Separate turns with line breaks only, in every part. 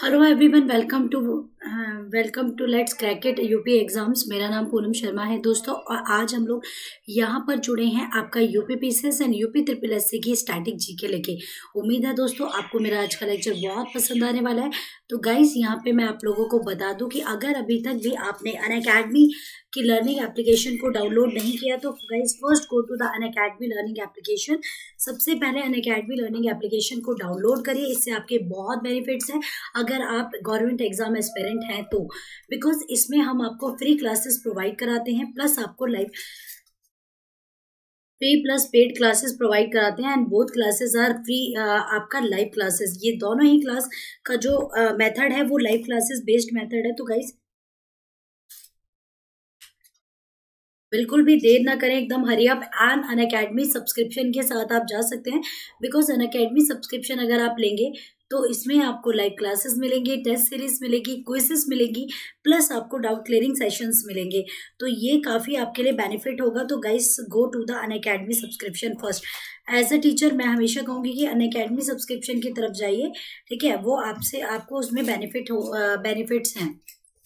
Hello everyone, welcome to let's crack it UP exams. मेरा नाम पूनम शर्मा है दोस्तों, और आज हम लोग यहाँ पर जुड़े हैं आपका UP PCS and UP triple SC की स्टैटिक जीके लेके। उम्मीद है दोस्तों आपको मेरा आज का लेक्चर बहुत पसंद आने वाला है। तो गाइज यहाँ पे मैं आप लोगों को बता दूं कि अगर अभी तक भी आपने अनअकैडमी की लर्निंग एप्लीकेशन को डाउनलोड नहीं किया तो guys first go to the Unacademy learning application. सबसे पहले अनअकैडमी लर्निंग एप्लीकेशन को डाउनलोड करिए, इससे आपके बहुत बेनिफिट्स हैं अगर आप गवर्नमेंट एग्जाम एस्पिरेंट हैं तो। बिकॉज इसमें हम आपको फ्री क्लासेस प्रोवाइड कराते हैं, प्लस आपको live free plus paid classes provide कराते हैं, and both classes are free. आपका लाइव क्लासेस, ये दोनों ही क्लास का जो मेथड है वो लाइव क्लासेस बेस्ड मेथड है। तो गाइज बिल्कुल भी देर ना करें, एकदम hurry up and Unacademy subscription के साथ आप जा सकते हैं। बिकॉज अनअकैडमी सब्सक्रिप्शन अगर आप लेंगे तो इसमें आपको लाइव क्लासेस मिलेंगे, टेस्ट सीरीज मिलेगी, क्विजेस मिलेगी, प्लस आपको डाउट क्लियरिंग सेशंस मिलेंगे। तो ये काफ़ी आपके लिए बेनिफिट होगा। तो guys go to the Unacademy subscription first. As a teacher मैं हमेशा कहूँगी कि अनअकैडमी सब्सक्रिप्शन की तरफ जाइए, ठीक है। वो आपको उसमें बेनिफिट्स हैं।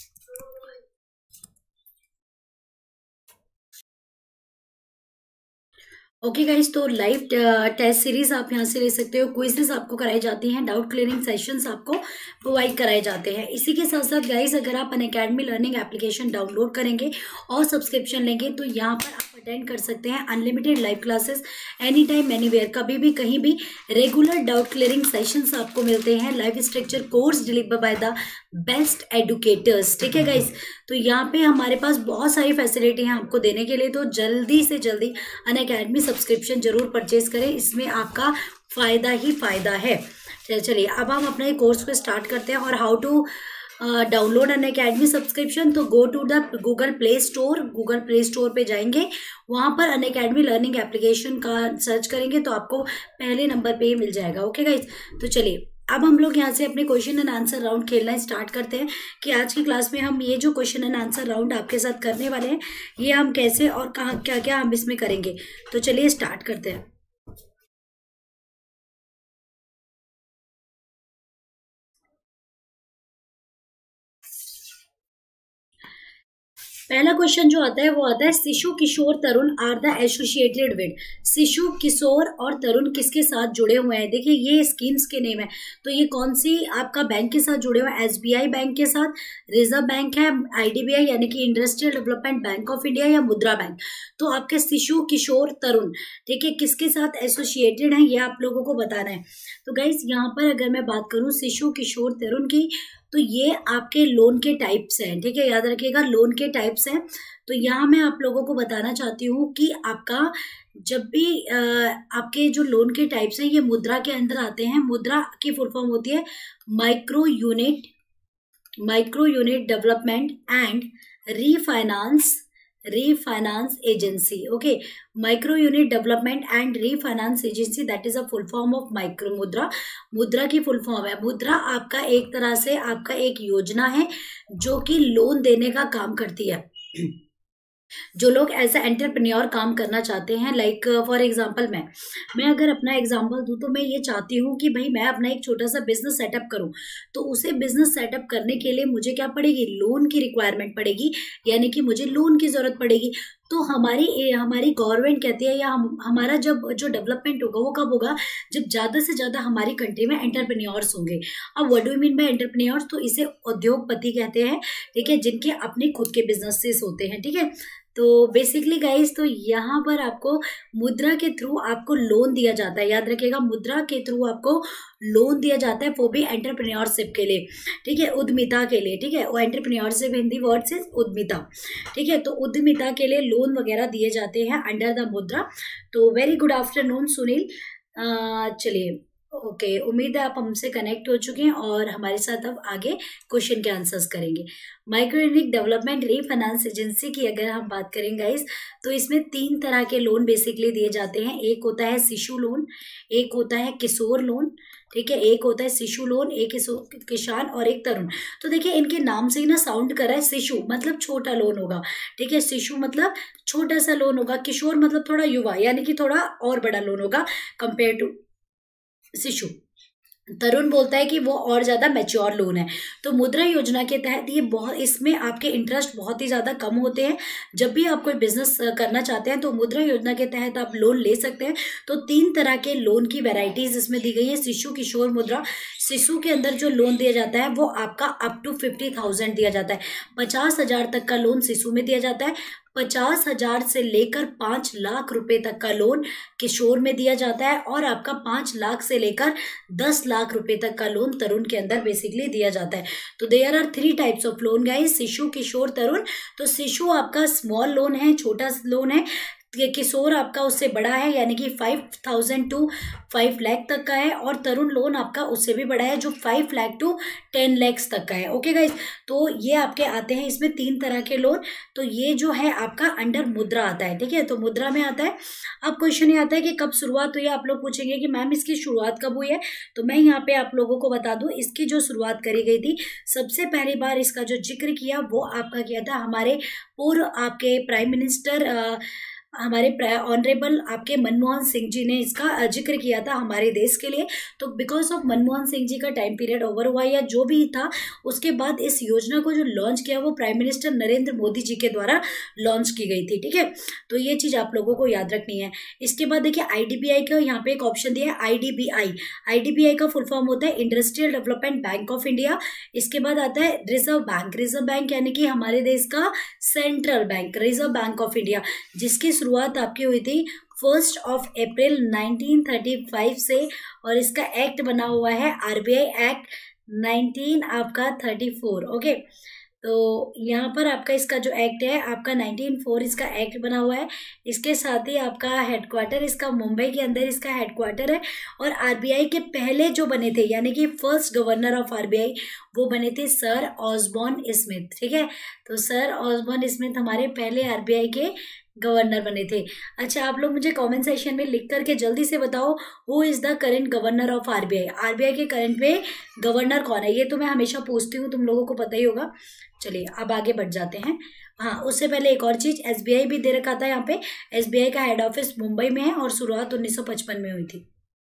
ओके गाइज, तो लाइव टेस्ट सीरीज आप यहाँ से ले सकते हो, क्विजेस आपको कराई जाती हैं, डाउट क्लियरिंग सेशंस आपको प्रोवाइड कराए जाते हैं। इसी के साथ साथ गाइज अगर आप अनअकैडमी लर्निंग एप्लीकेशन डाउनलोड करेंगे और सब्सक्रिप्शन लेंगे तो यहाँ पर आप अटेंड कर सकते हैं unlimited live classes any time anywhere, कभी भी कहीं भी। रेगुलर डाउट क्लियरिंग सेशंस आपको मिलते हैं, live structure course deliver by the best educators, ठीक है गाइज। तो यहाँ पे हमारे पास बहुत सारी फैसिलिटी हैं आपको देने के लिए, तो जल्दी से जल्दी अनअकैडमी सब्सक्रिप्शन जरूर परचेज करें, इसमें आपका फायदा ही फायदा है। चलिए अब हम अपने कोर्स को स्टार्ट करते हैं। और how to download Unacademy subscription, तो go to the Google Play Store पे जाएंगे, वहां पर अनअकैडमी लर्निंग एप्लीकेशन का सर्च करेंगे तो आपको पहले नंबर पे ही मिल जाएगा। ओके गाइज, तो चलिए अब हम लोग यहाँ से अपने क्वेश्चन एंड आंसर राउंड खेलना स्टार्ट करते हैं कि आज की क्लास में हम ये जो क्वेश्चन एंड आंसर राउंड आपके साथ करने वाले हैं ये हम कैसे और कहाँ क्या क्या हम इसमें करेंगे। तो चलिए स्टार्ट करते हैं। पहला क्वेश्चन जो आता है वो आता है Shishu Kishor Tarun are the associated with. Shishu Kishor और तरुण किसके साथ जुड़े हुए हैं? देखिए ये स्कीम्स के नेम है, तो ये कौन सी आपका बैंक के साथ जुड़े हुए हैं? एसबीआई बैंक के साथ, रिजर्व बैंक है, आईडीबीआई यानी कि Industrial Development bank of India, या मुद्रा बैंक। तो आपके शिशु किशोर तरुण, ठीक है, किसके साथ एसोसिएटेड है ये आप लोगों को बताना है। तो गाइस यहाँ पर अगर मैं बात करूं शिशु किशोर तरुण की, तो ये आपके लोन के टाइप्स हैं, ठीक है, याद रखिएगा लोन के टाइप्स हैं। तो यहाँ मैं आप लोगों को बताना चाहती हूँ कि आपका जब भी आपके जो लोन के टाइप्स हैं ये मुद्रा के अंदर आते हैं। मुद्रा की फुल फॉर्म होती है Micro Unit Development and Refinance Agency. Okay, Micro Unit Development and Refinance Agency, that is a full form of micro Mudra. Mudra की फुल फॉर्म है। मुद्रा आपका एक तरह से आपका एक योजना है जो कि लोन देने का काम करती है। जो लोग एज ए एंटरप्रेन्योर काम करना चाहते हैं, लाइक फॉर एग्जांपल मैं अगर अपना एग्जांपल दूं तो मैं ये चाहती हूँ कि भाई मैं अपना एक छोटा सा बिजनेस सेटअप करूं, तो उसे बिजनेस सेटअप करने के लिए मुझे क्या पड़ेगी? लोन की रिक्वायरमेंट पड़ेगी, यानी कि मुझे लोन की जरूरत पड़ेगी। तो हमारी गवर्नमेंट कहती है या हमारा जब जो डेवलपमेंट होगा वो कब होगा? जब ज्यादा से ज्यादा हमारी कंट्री में एंटरप्रेन्योर्स होंगे। अब what do you mean by entrepreneurs? तो इसे उद्योगपति कहते हैं, ठीक है, जिनके अपने खुद के बिजनेसेस होते हैं, ठीक है। तो बेसिकली गाइस, तो यहाँ पर आपको मुद्रा के थ्रू आपको लोन दिया जाता है, याद रखिएगा मुद्रा के थ्रू आपको लोन दिया जाता है, वो भी एंटरप्रेन्योरशिप के लिए, ठीक है, उद्यमिता के लिए, ठीक है। वो एंटरप्रेन्योरशिप हिंदी वर्ड से उद्यमिता, ठीक है। तो उद्यमिता के लिए लोन वगैरह दिए जाते हैं अंडर द मुद्रा। तो वेरी गुड आफ्टरनून सुनील। चलिए ओके, उम्मीद है आप हमसे कनेक्ट हो चुके हैं और हमारे साथ अब आगे क्वेश्चन के आंसर्स करेंगे। Micro Unit Development Refinance Agency की अगर हम बात करें गाइस, तो इसमें 3 तरह के लोन बेसिकली दिए जाते हैं। एक होता है शिशु लोन, एक होता है किशोर लोन, ठीक है, एक होता है शिशु लोन, एक किसान और एक तरुण। तो देखिए इनके नाम से ही ना साउंड कर रहा है, शिशु मतलब छोटा लोन होगा, ठीक है, शिशु मतलब छोटा सा लोन होगा, किशोर मतलब थोड़ा युवा यानी कि थोड़ा और बड़ा लोन होगा कंपेयर टू शिशु। तरुण बोलता है कि वो और ज्यादा मैच्योर लोन है। तो मुद्रा योजना के तहत ये बहुत, इसमें आपके इंटरेस्ट बहुत ही ज्यादा कम होते हैं। जब भी आप कोई बिजनेस करना चाहते हैं तो मुद्रा योजना के तहत आप लोन ले सकते हैं। तो 3 तरह के लोन की वैरायटीज इसमें दी गई है। शिशु किशोर मुद्रा, शिशु के अंदर जो लोन दिया जाता है वो आपका अप टू 50,000 दिया जाता है। 50,000 तक का लोन शिशु में दिया जाता है। 50,000 से लेकर 5 लाख रुपए तक का लोन किशोर में दिया जाता है। और आपका 5 लाख से लेकर 10 लाख रुपए तक का लोन तरुण के अंदर बेसिकली दिया जाता है। तो there are 3 types of loan guys, Shishu Kishor तरुण। तो शिशु आपका स्मॉल लोन है, छोटा लोन है। किशोर आपका उससे बड़ा है, यानी कि 5,000 टू 5 लाख तक का है। और तरुण लोन आपका उससे भी बड़ा है, जो 5 लाख टू 10 लाख तक का है। ओके गाइस, तो ये आपके आते हैं इसमें 3 तरह के लोन। तो ये जो है आपका अंडर मुद्रा आता है, ठीक है। तो मुद्रा में आता है। अब क्वेश्चन ये आता है कि कब शुरुआत हुई है। आप लोग पूछेंगे कि मैम इसकी शुरुआत कब हुई है। तो मैं यहाँ पे आप लोगों को बता दूं, इसकी जो शुरुआत करी गई थी, सबसे पहली बार इसका जो जिक्र किया वो आपका किया था हमारे पूर्व आपके प्राइम मिनिस्टर हमारे ऑनरेबल आपके मनमोहन सिंह जी ने इसका जिक्र किया था हमारे देश के लिए। तो बिकॉज ऑफ मनमोहन सिंह जी का टाइम पीरियड ओवर हुआ या जो भी था, उसके बाद इस योजना को जो लॉन्च किया वो प्राइम मिनिस्टर नरेंद्र मोदी जी के द्वारा लॉन्च की गई थी, ठीक है। तो ये चीज आप लोगों को याद रखनी है। इसके बाद देखिए IDBI का यहाँ पे एक ऑप्शन दिया है, IDBI। IDBI का फुल फॉर्म होता है Industrial Development bank of India. इसके बाद आता है रिजर्व बैंक। रिजर्व बैंक यानी कि हमारे देश का central bank, Reserve Bank of India, जिसकी शुरुआत आपकी हुई थी 1 अप्रैल 1935 से। और इसका एक्ट बना हुआ है RBI एक्ट 19 आपका 34। ओके, तो यहाँ पर आपका इसका जो एक्ट है आपका 1904 इसका एक्ट बना हुआ है। इसके साथ ही आपका हेडक्वार्टर इसका मुंबई के अंदर इसका हेडक्वार्टर है। और RBI के पहले जो बने थे, यानी कि फर्स्ट गवर्नर ऑफ RBI, वो बने थे सर ऑसबॉर्न स्मिथ, ठीक है। तो सर ऑसबॉर्न स्मिथ हमारे पहले RBI के गवर्नर बने थे। अच्छा, आप लोग मुझे कमेंट सेक्शन में लिख करके जल्दी से बताओ, who is the current governor of RBI। RBI के करंट में गवर्नर कौन है, ये तो मैं हमेशा पूछती हूँ, तुम लोगों को पता ही होगा। चलिए अब आगे बढ़ जाते हैं। हाँ, उससे पहले एक और चीज, SBI भी दे रखा था यहाँ पे। SBI का हेड ऑफिस मुंबई में है और शुरुआत 1955 में हुई थी।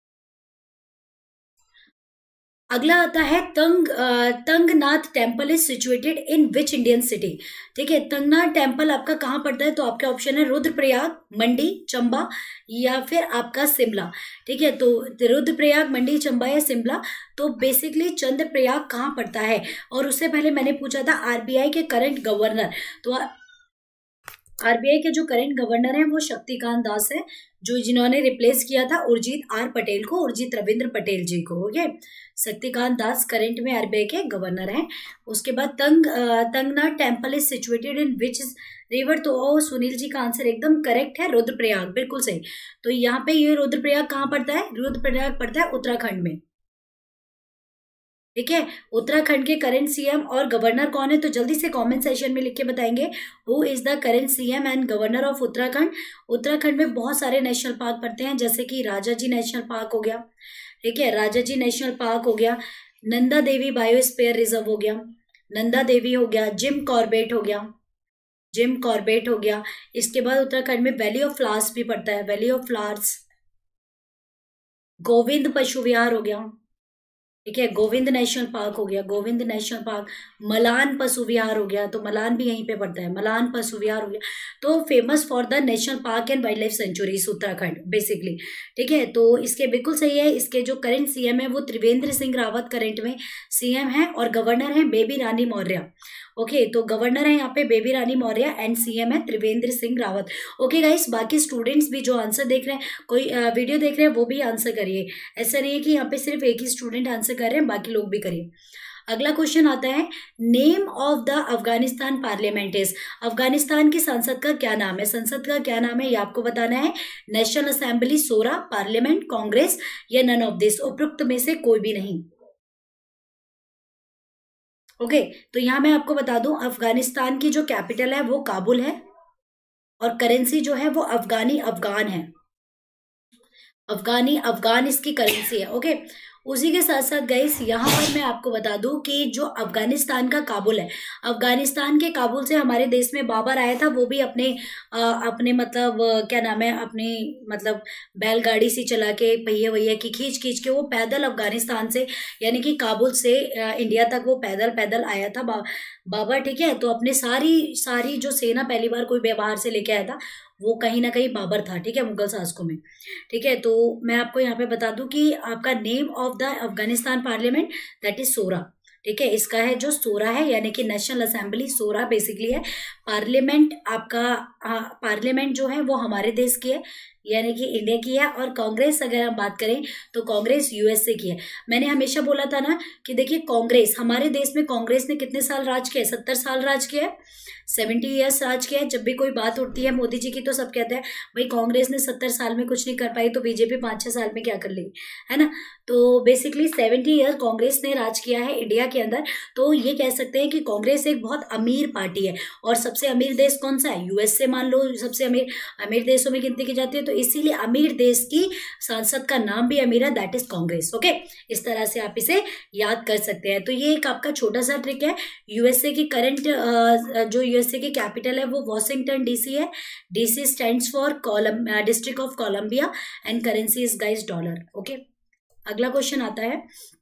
अगला आता है Tungnath temple is situated in which Indian city. ठीक है, तंगनाथ टेम्पल आपका कहाँ पड़ता है। तो आपके ऑप्शन है रुद्रप्रयाग, मंडी, चंबा या फिर आपका शिमला। ठीक है, तो रुद्रप्रयाग, मंडी, चंबा या शिमला। तो बेसिकली चंद्रप्रयाग कहाँ पड़ता है। और उससे पहले मैंने पूछा था RBI के करंट गवर्नर। तो RBI के जो करंट गवर्नर हैं वो शक्तिकांत दास है, जो जिन्होंने रिप्लेस किया था उर्जित R पटेल को, उर्जित रविंद्र पटेल जी को। ओके, शक्तिकांत दास करंट में RBI के गवर्नर हैं। उसके बाद Tungnath temple is situated in which river. तो सुनील जी का आंसर एकदम करेक्ट है, रुद्रप्रयाग, बिल्कुल सही। तो यहाँ पे ये रुद्रप्रयाग कहाँ पड़ता है। रुद्रप्रयाग पड़ता है उत्तराखंड में, ठीक है। उत्तराखंड के करंट CM और गवर्नर कौन है, तो जल्दी से कमेंट सेक्शन में लिख के बताएंगे, who is the current CM and governor of Uttarakhand. Uttarakhand में बहुत सारे नेशनल पार्क पड़ते हैं, जैसे कि राजाजी नेशनल पार्क हो गया, ठीक है, राजाजी नेशनल पार्क हो गया, नंदा देवी बायोस्फीयर रिजर्व हो गया, नंदा देवी हो गया, जिम कॉर्बेट हो गया, जिम कॉर्बेट हो गया। इसके बाद उत्तराखंड में वैली ऑफ फ्लावर्स भी पड़ता है, वैली ऑफ फ्लावर्स, गोविंद पशु विहार हो गया, ठीक है, गोविंद नेशनल पार्क हो गया, गोविंद नेशनल पार्क, मलान पशु विहार हो गया, तो मलान भी यहीं पे पड़ता है, मलान पशु विहार हो गया। तो famous for the national park and wildlife sanctuaries Uttarakhand basically, ठीक है। तो इसके बिल्कुल सही है। इसके जो करंट CM है वो त्रिवेंद्र सिंह रावत करंट में CM है और गवर्नर है बेबी रानी मौर्य। ओके, तो गवर्नर है यहाँ पे बेबी रानी मौर्य एंड CM है त्रिवेंद्र सिंह रावत। ओके गाइस, बाकी स्टूडेंट्स भी जो आंसर देख रहे हैं, कोई वीडियो देख रहे हैं, वो भी आंसर करिए। ऐसा नहीं है कि यहाँ पे सिर्फ एक ही स्टूडेंट आंसर कर रहे हैं, बाकी लोग भी करिए। अगला क्वेश्चन आता है, name of the Afghanistan parliament is. Afghanistan की संसद का क्या नाम है। संसद का क्या नाम है ये आपको बताना है। National assembly, Shura, parliament, Congress या नन ऑफ दिस, उपरोक्त में से कोई भी नहीं। ओके, तो यहां मैं आपको बता दूं, अफगानिस्तान की जो कैपिटल है वो काबुल है और करेंसी जो है वो अफगानी अफगान है, अफगानी अफगान इसकी करेंसी है। ओके, उसी के साथ साथ गाइस यहाँ पर मैं आपको बता दूं कि जो अफगानिस्तान का काबुल है, अफगानिस्तान के काबुल से हमारे देश में बाबर आया था, वो भी अपने मतलब क्या नाम है, अपनी मतलब बैलगाड़ी से चला के, पहिए वहिए की खींच खींच के वो पैदल अफगानिस्तान से यानी कि काबुल से इंडिया तक वो पैदल पैदल आया था बाबर, ठीक है। तो अपने सारी सारी जो सेना पहली बार कोई बाहर से लेके आया था वो कहीं ना कहीं बाबर था, ठीक है, मुगल शासकों में, ठीक है। तो मैं आपको यहाँ पे बता दूं कि आपका name of the Afghanistan parliament that is Shura, ठीक है। इसका है जो सोरा है यानी कि नेशनल असेंबली, सोरा बेसिकली है पार्लियामेंट आपका। पार्लियामेंट जो है वो हमारे देश की है यानी कि इंडिया की है। और कांग्रेस अगर हम बात करें तो कांग्रेस यूएसए की है। मैंने हमेशा बोला था ना कि देखिए कांग्रेस, हमारे देश में कांग्रेस ने कितने साल राज किया है, 70 साल राज किया है, 70 ईयर्स राज किया है। जब भी कोई बात उठती है मोदी जी की तो सब कहते हैं भाई कांग्रेस ने 70 साल में कुछ नहीं कर पाई तो बीजेपी 5-6 साल में क्या कर लेगी, है ना। तो बेसिकली 70 ईयर कांग्रेस ने राज किया है इंडिया के अंदर। तो ये कह सकते हैं कि कांग्रेस एक बहुत अमीर पार्टी है। और सबसे अमीर देश कौन सा है, यूएसए मान लो सबसे अमीर देशों में गिनती की जाती है। तो इसीलिए अमीर देश की सांसद का नाम भी अमीर है, दैट इज कांग्रेस, ओके। इस तरह से आप इसे याद कर सकते हैं। तो ये एक आपका छोटा सा ट्रिक है। यूएसए की करंट जो यूएसए की कैपिटल है वो वॉशिंगटन डीसी है। DC stands for District of Columbia and currency is guys dollar, okay. अगला क्वेश्चन आता है,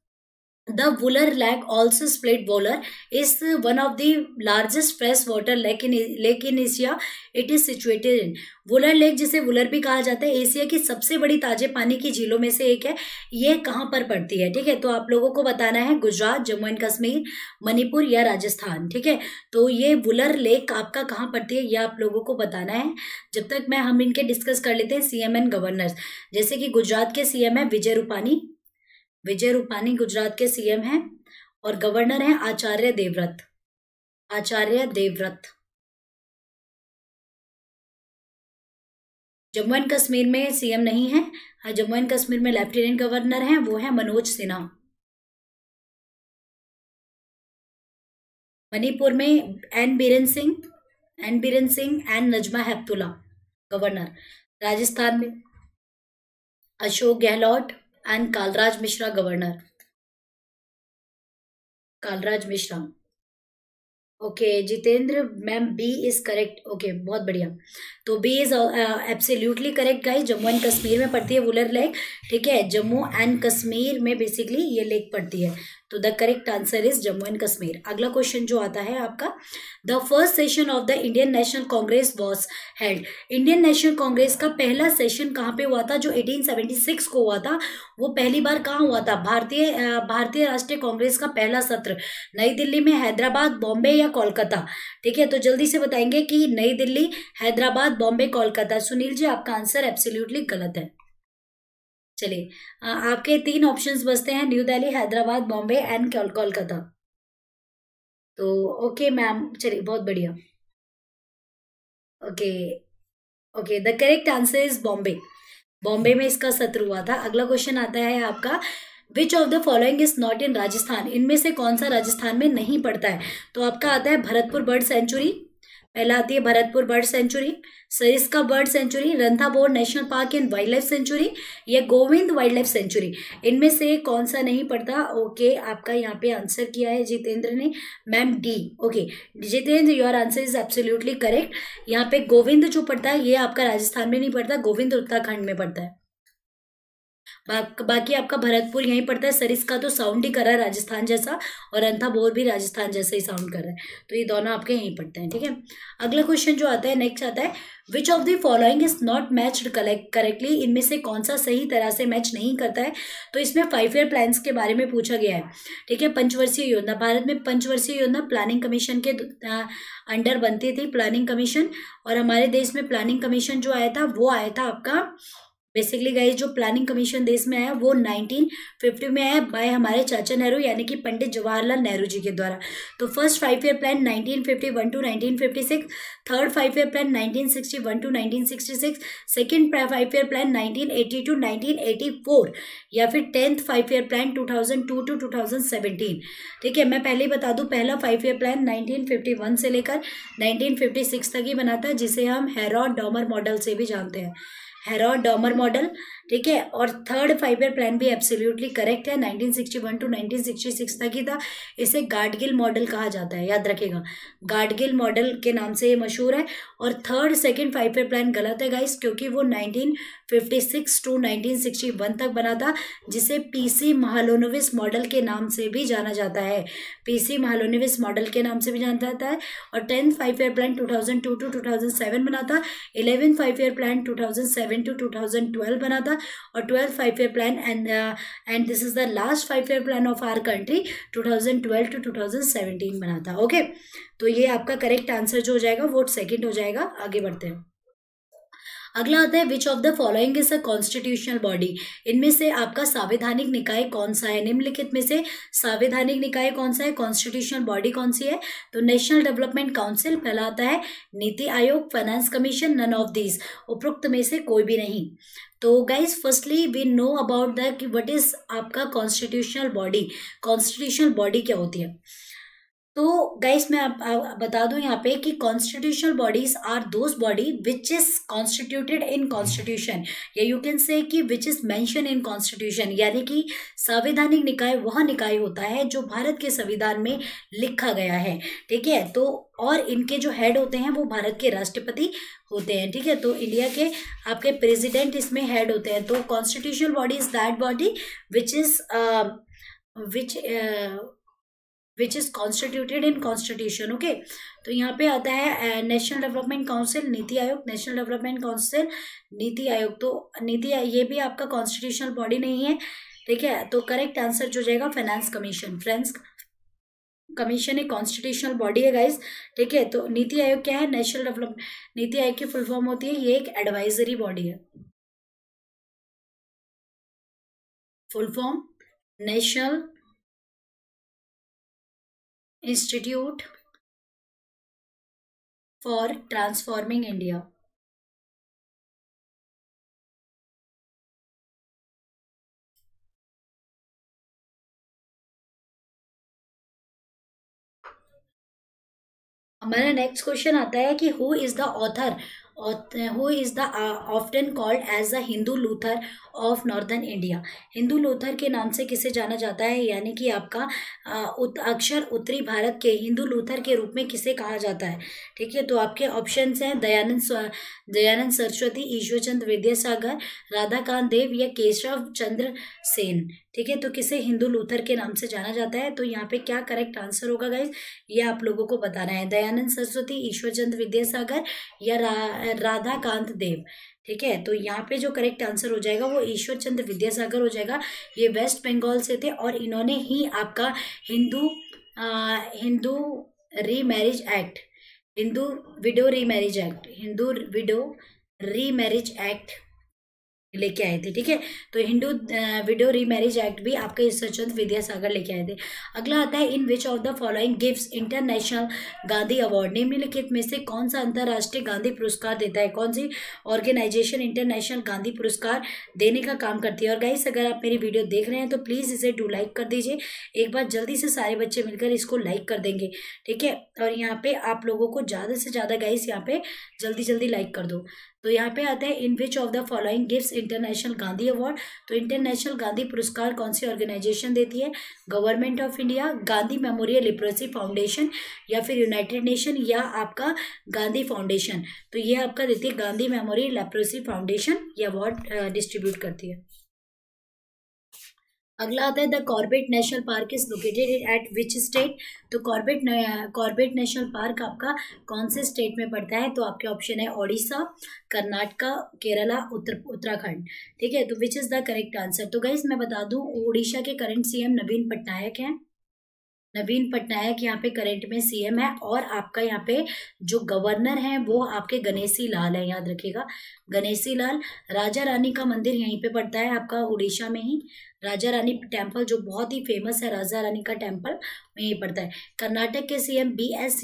The Wooler Lake, also split Wooler, is one of the largest freshwater lake in Asia. It is situated in Wular lake, जिसे वुलर भी कहा जाता है, Asia की सबसे बड़ी ताजे पानी की झीलों में से एक है। ये कहाँ पर पड़ती है, ठीक है। तो आप लोगों को बताना है गुजरात, जम्मू एंड कश्मीर, मणिपुर या राजस्थान, ठीक है। तो ये वुलर लेक आपका कहाँ पड़ती है ये आप लोगों को बताना है। जब तक हम इनके डिस्कस कर लेते हैं सीएम एंड गवर्नर्स। जैसे कि गुजरात के सीएम है विजय रूपानी, विजय रूपानी गुजरात के सीएम हैं। और गवर्नर हैं आचार्य देवव्रत, आचार्य देवव्रत। जम्मू एंड कश्मीर में सीएम नहीं है, जम्मू एंड कश्मीर में लेफ्टिनेंट गवर्नर हैं, वो है मनोज सिन्हा। मणिपुर में N Biren Singh and Najma Heptulla governor. Rajasthan में Ashok Gehlot and Kalraj Mishra governor, Kalraj Mishra, okay. Jitendra ma'am B is correct, okay, बहुत बढ़िया। तो B is absolutely correct guys. Jammu and Kashmir में पड़ती है वुलर लेक, ठीक है। जम्मू एंड कश्मीर में बेसिकली ये लेक पड़ती है। तो the correct answer is Jammu and Kashmir. अगला क्वेश्चन जो आता है आपका, the first session of the Indian National Congress was held. Indian National Congress का पहला सेशन कहाँ पे हुआ था, जो 1876 को हुआ था, वो पहली बार कहाँ हुआ था। भारतीय राष्ट्रीय कांग्रेस का पहला सत्र नई दिल्ली में, हैदराबाद, बॉम्बे या कोलकाता, ठीक है। तो जल्दी से बताएंगे कि नई दिल्ली, हैदराबाद, बॉम्बे, कोलकाता। सुनील जी आपका आंसर एब्सोल्युटली गलत है। चलिए आपके 3 ऑप्शंस बचते हैं, न्यू दिल्ली, हैदराबाद, बॉम्बे एंड कोलकाता। तो ओके मैम, चलिए बहुत बढ़िया, okay okay. The correct answer is Bombay, Bombay में इसका सत्र हुआ था। अगला क्वेश्चन आता है आपका, which of the following is not in Rajasthan. इनमें से कौन सा राजस्थान में नहीं पड़ता है। तो आपका आता है भरतपुर बर्ड सेंचुरी, पहला आती है Bharatpur bird sanctuary, Sariska bird sanctuary, Ranthambore national park and wildlife sanctuary, या गोविंद वाइल्ड लाइफ सेंचुरी। इनमें से कौन सा नहीं पड़ता। ओके आपका यहाँ पे आंसर किया है जितेंद्र ने, ma'am D, okay. Jitendra your answer is absolutely correct. यहाँ पे गोविंद जो पड़ता है ये आपका राजस्थान में नहीं पड़ता, गोविंद उत्तराखंड में पड़ता है। बाकी आपका भरतपुर यहीं पड़ता है। सरिस्का तो साउंड ही कर रहा है राजस्थान जैसा, और रणथंभौर भी राजस्थान जैसा ही साउंड कर रहा है। तो ये दोनों आपके यहीं पड़ते हैं, ठीक है। अगला क्वेश्चन जो आता है, नेक्स्ट आता है, which of the following is not matched correctly. इनमें से कौन सा सही तरह से मैच नहीं करता है। तो इसमें 5 ईयर प्लान्स के बारे में पूछा गया है, ठीक है। पंचवर्षीय योजना, भारत में पंचवर्षीय योजना प्लानिंग कमीशन के अंडर बनती थी, प्लानिंग कमीशन। और हमारे देश में प्लानिंग कमीशन जो आया था वो आया था आपका, बेसिकली गाइस जो प्लानिंग कमीशन देश में आया वो 1950 में आया बाय हमारे चाचा नेहरू यानी कि पंडित जवाहरलाल नेहरू जी के द्वारा। तो first 5 year plan 1951 to 1956, third 5 year plan 1961 to 1966, second 5 year plan 1980 to 1984, या फिर 10th 5 ईयर प्लान 2002 टू 2017, ठीक है। मैं पहले ही बता दूं, पहला 5 ईयर प्लान 1951 से लेकर 1956 तक ही बना था, जिसे हम हेरोड डॉमर मॉडल से भी जानते हैं। हेरोड डॉमर मॉडल, ठीक है। और थर्ड 5 ईयर प्लान भी एब्सोल्युटली करेक्ट है, 1961 टू 1966 तक ही था। इसे गाडगिल मॉडल कहा जाता है, याद रखिएगा, गाडगिल मॉडल के नाम से ये मशहूर है। और थर्ड सेकंड 5 ईयर प्लान गलत है गाइस, क्योंकि वो 1956 टू 1961 तक बना था, जिसे पीसी महालोनोविस मॉडल के नाम से भी जाना जाता है, पीसी महालोनोविस मॉडल के नाम से भी जाना जाता है। और 10th 5 ईयर प्लान 2002 टू 2007 बना था, 11th 5 ईयर प्लान 2007 टू 2012 बना था, और 12th 5 year plan and this is the last 5 year plan of our country 2012 to 2017 बना था। ओके, तो ये आपका करेक्ट आंसर जो हो जाएगा वो सेकंड हो जाएगा। आगे बढ़ते हैं। अगला आता है which of the following is a constitutional body, इनमें से आपका संवैधानिक निकाय कौन सा है, निम्नलिखित में से संवैधानिक निकाय कौन सा है, कॉन्स्टिट्यूशनल बॉडी कौन सी है। तो नेशनल डेवलपमेंट काउंसिल पहला आता है, NITI Aayog, finance commission, none of these, उपरोक्त में से कोई भी नहीं। तो guys firstly we know about the कि व्हाट इज आपका कॉन्स्टिट्यूशनल बॉडी, कॉन्स्टिट्यूशनल बॉडी क्या होती है। तो गाइस मैं आप बता दूं यहाँ पे कि constitutional bodies are those body which is constituted in constitution, या यू कैन से कि which is mention in constitution, यानी कि संवैधानिक निकाय वह निकाय होता है जो भारत के संविधान में लिखा गया है, ठीक है। तो और इनके जो हेड होते हैं वो भारत के राष्ट्रपति होते हैं, ठीक है। तो इंडिया के आपके प्रेसिडेंट इसमें हेड होते हैं। तो constitutional body is that body which is which is constituted in constitution. Okay, तो यहाँ पे आता है national development council, NITI Aayog, national development council, NITI Aayog. तो ये भी आपका कॉन्स्टिट्यूशनल बॉडी नहीं है, ठीक है। तो करेक्ट आंसर जो जाएगा फाइनेंस कमीशन, फाइनेंस कमीशन एक कॉन्स्टिट्यूशनल बॉडी है गाइज, ठीक है। तो नीति आयोग क्या है, नेशनल डेवलपमेंट, नीति आयोग की फुल फॉर्म होती है, ये एक एडवाइजरी बॉडी है, full form National Institute for Transforming India. हमारा नेक्स्ट क्वेश्चन आता है कि who is the author, who is the often called as the Hindu Luther of northern India, Hindu Luther के नाम से किसे जाना जाता है, यानी कि आपका अक्षर उत्तरी भारत के हिंदू लूथर के रूप में किसे कहा जाता है, ठीक है। तो आपके ऑप्शंस हैं दयानंद सरस्वती, ईश्वर चंद्र विद्यासागर, राधाकांत देव या केशव चंद्र सेन, ठीक है। तो किसे हिंदू लूथर के नाम से जाना जाता है। तो यहाँ पे क्या करेक्ट आंसर होगा गाइज, ये आप लोगों को बताना है, दयानंद सरस्वती, ईश्वर चंद्र विद्यासागर या राधाकांत देव, ठीक है। तो यहाँ पे जो करेक्ट आंसर हो जाएगा वो ईश्वर चंद्र विद्यासागर हो जाएगा। ये वेस्ट बंगाल से थे और इन्होंने ही आपका Hindu Remarriage Act, Hindu Widow Remarriage Act लेके आए थे, ठीक है। तो हिंदू विडो रीमैरिज एक्ट भी आपके ईश्वरचंद्र विद्यासागर लेके आए थे। अगला आता है in which of the following gives international Gandhi award, निम्नलिखित में से कौन सा अंतरराष्ट्रीय गांधी पुरस्कार देता है, कौन सी ऑर्गेनाइजेशन इंटरनेशनल गांधी पुरस्कार देने का काम करती है। और गाइस अगर आप मेरी वीडियो देख रहे हैं तो प्लीज इसे डू लाइक कर दीजिए, एक बार जल्दी से सारे बच्चे मिलकर इसको लाइक कर देंगे, ठीक है। और यहाँ पे आप लोगों को ज्यादा से ज्यादा गाइस यहाँ पे जल्दी लाइक कर दो। तो यहाँ पे आता है in which of the following gives international Gandhi award, तो इंटरनेशनल गांधी पुरस्कार कौन सी ऑर्गेनाइजेशन देती है, government of India, Gandhi memorial literacy foundation या फिर यूनाइटेड नेशन या आपका गांधी फाउंडेशन। तो ये आपका देती है गांधी मेमोरियल लिटरेसी फाउंडेशन, ये अवार्ड डिस्ट्रीब्यूट करती है। अगला आता है the Corbett national park is located at which state, तो कॉर्बेट नेशनल पार्क आपका कौन से स्टेट में पड़ता है। तो आपके ऑप्शन है ओडिशा, कर्नाटका, केरला, उत्तराखंड, ठीक है। तो which is the correct answer. तो गाइस मैं बता दूं ओडिशा के करंट सीएम नवीन पटनायक हैं, नवीन पटनायक यहाँ पे करंट में सीएम है। और आपका यहाँ पे जो गवर्नर है वो आपके गणेशी लाल है, याद रखिएगा गणेशी लाल। राजा रानी का मंदिर यहीं पे पड़ता है आपका उड़ीसा में ही, राजा रानी टेम्पल जो बहुत ही फेमस है, राजा रानी का टेम्पल वहीं पड़ता है। कर्नाटक के सीएम बीएस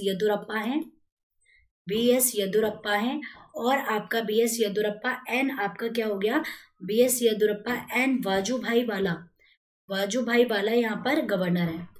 येदुरप्पा हैं और आपका बीएस येदुरप्पा एन आपका क्या हो गया, बीएस येदुरप्पा एन वाजूभाई वाला यहाँ पर गवर्नर है।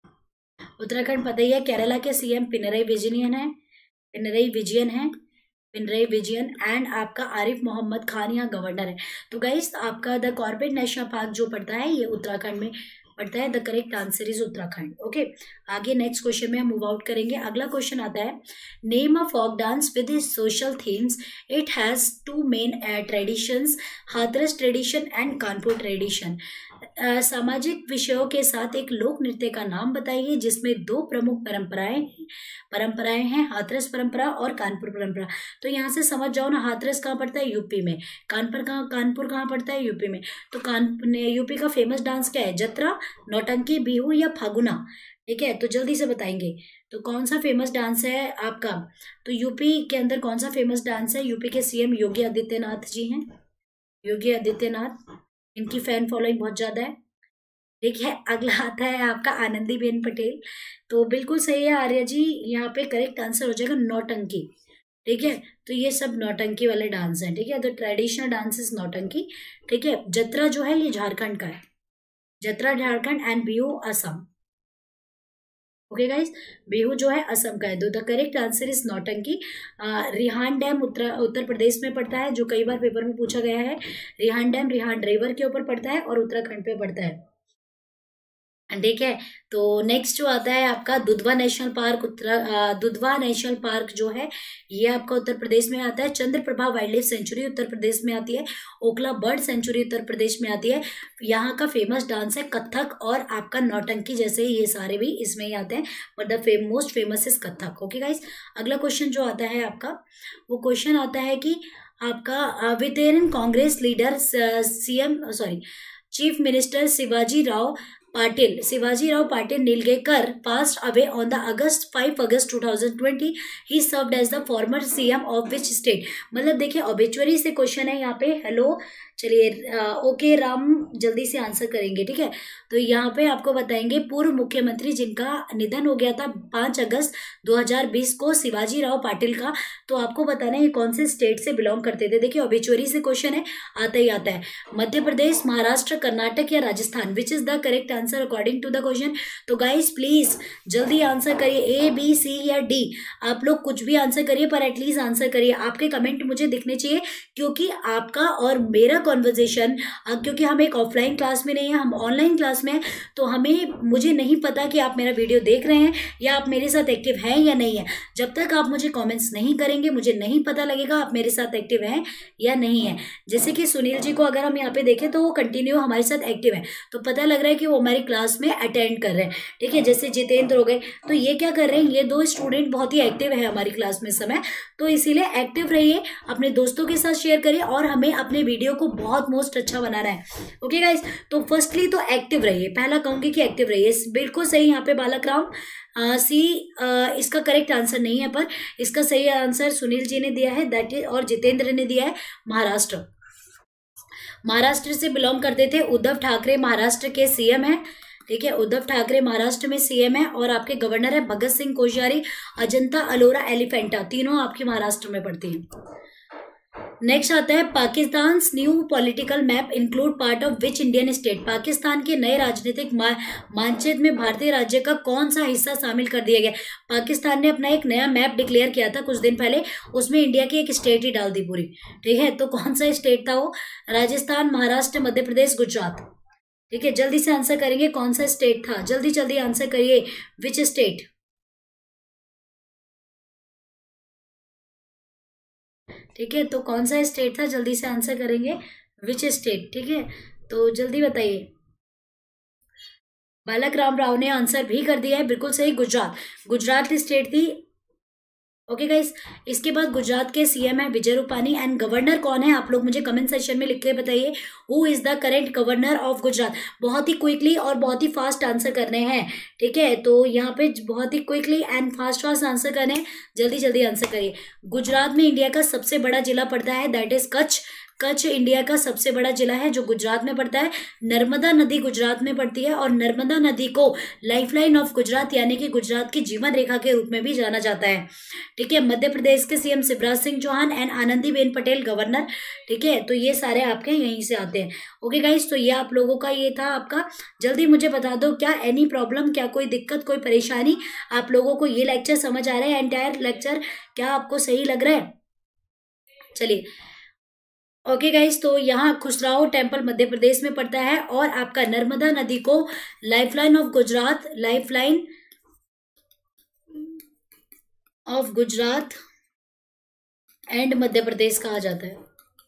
उत्तराखंड पता ही है, केरला के सीएम पिनरई विजयन है, पिनराई विजयन एंड आपका आरिफ मोहम्मद खान यहाँ गवर्नर है। तो गाइस आपका द कॉर्बेट नेशनल पार्क जो पड़ता है ये उत्तराखंड में पड़ता है। The correct answer is Uttarakhand. Okay, आगे नेक्स्ट क्वेश्चन में हम मूव आउट करेंगे। अगला क्वेश्चन आता है, name a folk dance with social themes, it has two main traditions, Hathras tradition and Kanpur tradition. सामाजिक विषयों के साथ एक लोक नृत्य का नाम बताइए जिसमें दो प्रमुख परंपराएं हैं, हाथरस परंपरा और कानपुर परंपरा। तो यहाँ से समझ जाओ ना, हाथरस कहाँ पड़ता है? यूपी में। कानपुर कहाँ पड़ता है? यूपी में। तो यूपी का फेमस डांस क्या है? जत्रा, नौटंकी, बिहू या फागुना? ठीक है, तो जल्दी से बताएंगे। तो कौन सा फेमस डांस है आपका? तो यूपी के अंदर कौन सा फेमस डांस है? यूपी के सीएम योगी आदित्यनाथ जी हैं, योगी आदित्यनाथ, इनकी फैन फॉलोइंग बहुत ज्यादा है। ठीक है, अगला आता है आपका आनंदीबेन पटेल। तो बिल्कुल सही है आर्या जी, यहाँ पे करेक्ट आंसर हो जाएगा नौटंकी। ठीक है, तो ये सब नौटंकी वाले डांस हैं। ठीक है, तो ट्रेडिशनल डांस इज नौटंकी। ठीक है, जत्रा जो है ये झारखंड का है, Jatra Jharkhand and Bihu Assam. Okay guys, Bihu जो है असम का है। द करेक्ट आंसर इज नौटंकी। रिहान डैम उत्तर प्रदेश में पड़ता है, जो कई बार पेपर में पूछा गया है। रिहान डैम रिहान रिवर के ऊपर पड़ता है और उत्तराखंड पे पड़ता है। ठीक है, तो नेक्स्ट जो आता है आपका Dudhwa national park. Dudhwa national park जो है ये आपका उत्तर प्रदेश में आता है। Chandraprabha wildlife sanctuary Uttar Pradesh में आती है। ओखला बर्ड सेंचुरी उत्तर प्रदेश में आती है। यहाँ का फेमस डांस है कथक और आपका नौटंकी, जैसे ये सारे भी इसमें ही आते हैं, but the most famous is Kathak. Okay guys, अगला क्वेश्चन जो आता है आपका, वो क्वेश्चन आता है कि आपका veteran Congress leader chief minister Shivaji Rao Patil Nilgekar passed away on the 5 August 2020. He served as the former CM of which state? मतलब देखिए ऑब्ituary से क्वेश्चन है यहाँ पे। हेलो, चलिए ओके राम जल्दी से आंसर करेंगे। ठीक है, तो यहाँ पे आपको बताएंगे पूर्व मुख्यमंत्री जिनका निधन हो गया था 5 अगस्त 2020 को, शिवाजी राव पाटिल का। तो आपको बताना है ये कौन से स्टेट से बिलोंग करते थे। देखिए ऑब्ituary से क्वेश्चन है, आता ही आता है। मध्य प्रदेश, महाराष्ट्र, कर्नाटक या Rajasthan? Which is the correct answer according to the question? तो गाइस प्लीज जल्दी आंसर करिए, ए बी सी या डी। आप लोग कुछ भी आंसर करिए पर एटलीस्ट आंसर करिए। आपके कमेंट मुझे दिखने चाहिए, क्योंकि आपका और मेरा कॉन्वर्जेशन, क्योंकि हम एक ऑफलाइन क्लास में नहीं है, हम ऑनलाइन क्लास में हैं, तो मुझे नहीं पता कि आप मेरा वीडियो देख रहे हैं या आप मेरे साथ एक्टिव हैं या नहीं है। जब तक आप मुझे कमेंट्स नहीं करेंगे मुझे नहीं पता लगेगा आप मेरे साथ एक्टिव हैं या नहीं है। जैसे कि सुनील जी को अगर हम यहाँ पे देखें तो वो कंटिन्यू हमारे साथ एक्टिव है, तो पता लग रहा है कि वो हमारी क्लास में अटेंड कर रहे हैं। ठीक है, जैसे जितेंद्र हो गए, तो ये क्या कर रहे हैं, ये दो स्टूडेंट बहुत ही एक्टिव है हमारी क्लास में इस समय। तो इसीलिए एक्टिव रहिए, अपने दोस्तों के साथ शेयर करिए और हमें अपने वीडियो को बहुत मोस्ट अच्छा बनाना है। ओके गाइस, तो फर्स्टली तो एक्टिव रहिए, पहला कहूंगी कि एक्टिव रहिए। बिल्कुल सही यहाँ पे बालक राम सी इसका करेक्ट आंसर नहीं है, पर इसका सही आंसर सुनील जी ने दिया है, दैट इज, और जितेंद्र ने दिया है महाराष्ट्र से बिलोंग करते थे। उद्धव ठाकरे महाराष्ट्र के सीएम है। ठीक है, उद्धव ठाकरे महाराष्ट्र में सीएम है और आपके गवर्नर है भगत सिंह कोश्यारी। अजंता, अलोरा, एलिफेंटा तीनों आपके महाराष्ट्र में पड़ती हैं। नेक्स्ट आता है Pakistan new political map include part of which Indian state? Pakistan के नए राजनीतिक मानचित्र में भारतीय राज्य का कौन सा हिस्सा शामिल कर दिया गया? पाकिस्तान ने अपना एक नया मैप डिक्लेयर किया था कुछ दिन पहले, उसमें इंडिया की एक स्टेट ही डाल दी पूरी। ठीक है, तो कौन सा स्टेट था वो? राजस्थान, महाराष्ट्र, मध्य प्रदेश, गुजरात। ठीक है, जल्दी से आंसर करेंगे कौन सा स्टेट था, जल्दी जल्दी आंसर करिए, विच स्टेट? ठीक है, तो कौन सा स्टेट था, जल्दी से आंसर करेंगे, विच स्टेट? ठीक है, तो जल्दी बताइए। बालक राम राव ने आंसर भी कर दिया है, बिल्कुल सही, गुजरात स्टेट थी। ओके गाइस, इसके बाद गुजरात के सीएम है विजय रूपानी एंड गवर्नर कौन है आप लोग मुझे कमेंट सेक्शन में लिख के बताइए। Who is the current governor of Gujarat? बहुत ही क्विकली और बहुत ही फास्ट आंसर करने हैं। ठीक है, तो यहाँ पे बहुत ही क्विकली एंड फास्ट आंसर करने हैं, जल्दी जल्दी आंसर करिए। गुजरात में इंडिया का सबसे बड़ा जिला पड़ता है, दैट इज कच्छ इंडिया का सबसे बड़ा जिला है जो गुजरात में पड़ता है। नर्मदा नदी गुजरात में पड़ती है और नर्मदा नदी को लाइफलाइन ऑफ गुजरात यानी कि गुजरात की जीवन रेखा के रूप में भी जाना जाता है। ठीक है, मध्य प्रदेश के CM Shivraj Singh Chauhan and Anandiben Patel governor. ठीक है, तो ये सारे आपके यहीं से आते हैं। ओके गाइस, तो ये आप लोगों का ये था आपका। जल्दी मुझे बता दो क्या एनी प्रॉब्लम, क्या कोई दिक्कत, कोई परेशानी? आप लोगों को ये लेक्चर समझ आ रहा है? एंटायर लेक्चर क्या आपको सही लग रहा है? चलिए ओके गाइस, तो यहाँ खुसराहो टेम्पल मध्य प्रदेश में पड़ता है और आपका नर्मदा नदी को lifeline of Gujarat, lifeline of Gujarat and Madhya Pradesh कहा जाता है।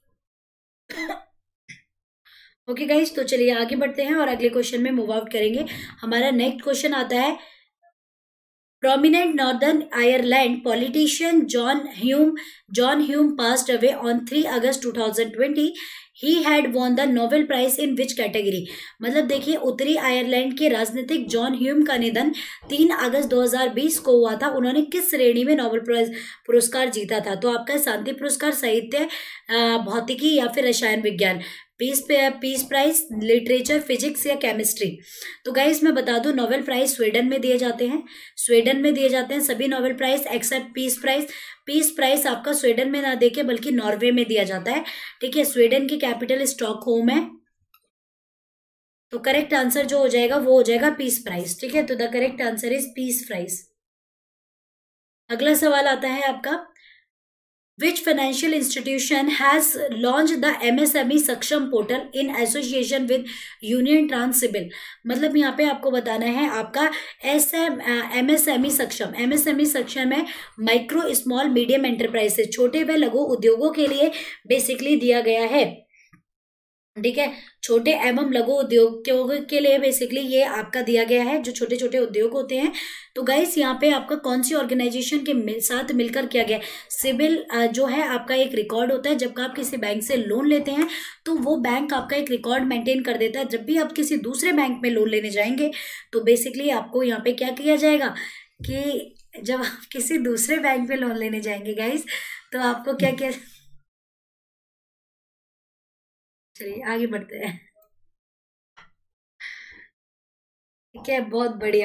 ओके गाइस, तो चलिए आगे बढ़ते हैं और अगले क्वेश्चन में मूव आउट करेंगे। हमारा नेक्स्ट क्वेश्चन आता है, prominent Northern Ireland politician John Hume passed away on 3 August 2020. He had won the Nobel Prize in which category? मतलब देखिए, उत्तरी आयरलैंड के राजनीतिक जॉन ह्यूम का निधन 3 अगस्त 2020 को हुआ था। उन्होंने किस श्रेणी में नोबेल प्राइज पुरस्कार जीता था? तो आपका शांति पुरस्कार, साहित्य, भौतिकी या फिर रसायन विज्ञान, पीस प्राइज, लिटरेचर, फिजिक्स या केमिस्ट्री। तो गाइस मैं बता दूं, नोबेल प्राइज स्वीडन में दिए जाते हैं, स्वीडन में दिए जाते हैं सभी Nobel prize except peace prize. Peace prize आपका स्वीडन में ना देके बल्कि नॉर्वे में दिया जाता है। ठीक है, स्वीडन की कैपिटल स्टॉकहोम है। तो करेक्ट आंसर जो हो जाएगा वो हो जाएगा पीस प्राइज। ठीक है, तो the correct answer is peace prize. अगला सवाल आता है आपका, Which financial institution has launched the MSME Saksham portal in association with Union Trans Sibyl? मतलब यहाँ पे आपको बताना है आपका MSME सक्षम है माइक्रो स्मॉल मीडियम एंटरप्राइजेस, छोटे व लघु उद्योगों के लिए बेसिकली दिया गया है। ठीक है, छोटे एवं लघु उद्योगों के लिए बेसिकली ये आपका दिया गया है, जो छोटे छोटे उद्योग होते हैं। तो गाइस यहाँ पे आपका कौन सी ऑर्गेनाइजेशन के साथ मिलकर किया गया? सिबिल जो है आपका एक रिकॉर्ड होता है, जब आप किसी बैंक से लोन लेते हैं तो वो बैंक आपका एक रिकॉर्ड मेंटेन कर देता है। जब भी आप किसी दूसरे बैंक में लोन लेने जाएंगे तो बेसिकली आपको यहाँ पे क्या किया जाएगा कि जब आप किसी दूसरे बैंक में लोन लेने जाएंगे गाइस, तो आपको क्या क्या, चलिए आगे बढ़ते हैं। ठीक है, बहुत बढ़िया।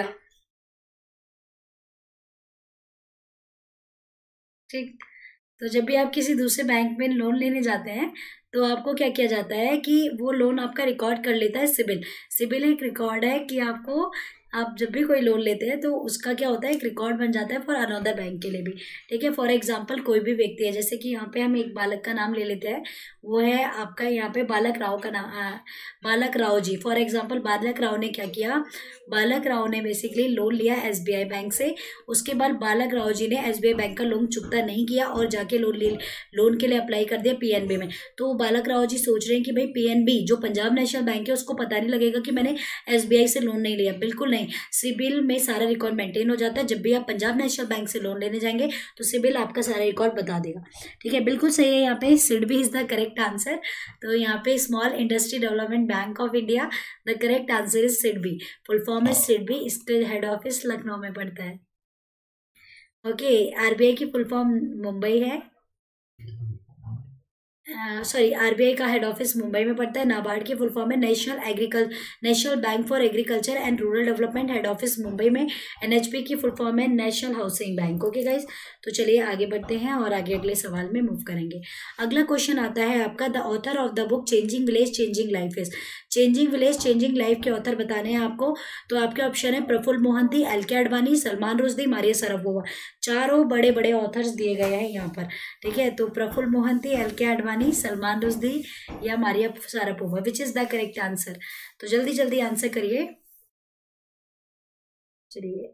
ठीक, तो जब भी आप किसी दूसरे बैंक में लोन लेने जाते हैं तो आपको क्या किया जाता है कि वो लोन आपका रिकॉर्ड कर लेता है सिबिल। सिबिल एक रिकॉर्ड है कि आपको, आप जब भी कोई लोन लेते हैं तो उसका क्या होता है, एक रिकॉर्ड बन जाता है फॉर अनदर बैंक के लिए भी। ठीक है, फॉर एग्जांपल कोई भी व्यक्ति है, जैसे कि यहाँ पे हम एक बालक का नाम ले लेते हैं, वो है आपका यहाँ पे बालक राव का नाम, बालक राव जी। फॉर एग्जाम्पल बालक राव ने क्या किया, बालक राव ने बेसिकली लोन लिया SBI बैंक से। उसके बाद बालक राव जी ने SBI बैंक का लोन चुकता नहीं किया और जाके लोन के लिए अप्लाई कर दिया PNB में। तो बालक राव जी सोच रहे हैं कि भाई PNB जो पंजाब नेशनल बैंक है उसको पता नहीं लगेगा कि मैंने SBI से लोन नहीं लिया। बिल्कुल नहीं, सिबिल में सारा रिकॉर्ड मेंटेन हो जाता है। जब भी आप पंजाब नेशनल बैंक से लोन लेने जाएंगे तो सिबिल आपका सारा रिकॉर्ड बता देगा। ठीक है, बिल्कुल सही है, यहाँ पे SIDBI is the correct answer. तो यहाँ पे small industry development bank of India, the correct answer is SIDBI. Full form है सिडबी, इसके हेड ऑफिस लखनऊ में पड़ता है। ओके, RBI की फुल फॉर्म मुंबई है, सॉरी RBI का हेड ऑफिस मुंबई में पड़ता है। नाबार्ड की फुल फॉर्म है national bank for agriculture and rural development, head office Mumbai में। NHB की फुल फॉर्म है national housing bank. Okay guys, तो चलिए आगे बढ़ते हैं और आगे अगले सवाल में मूव करेंगे। अगला क्वेश्चन आता है आपका, the author of the book changing village changing life is. Changing village changing life के ऑथर बताने हैं आपको। तो आपके ऑप्शन है प्रफुल्ल मोहंती, LK आडवाणी, सलमान रुश्दी, मारिया सरापोवा। चारों बड़े बड़े ऑथर्स दिए गए हैं यहाँ पर। ठीक है, तो प्रफुल्ल मोहंती, LK आडवाणी, सलमान रुश्दी या Maria Sharapova, which is the correct answer? तो जल्दी जल्दी आंसर करिए। चलिए,